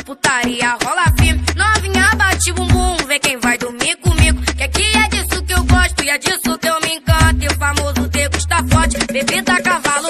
putaria rola firme. Novinha bate bumbum, vê quem vai dormir comigo. Que aqui é disso que eu gosto e é disso que eu me encanto. E o famoso degusta forte, bebida cavalo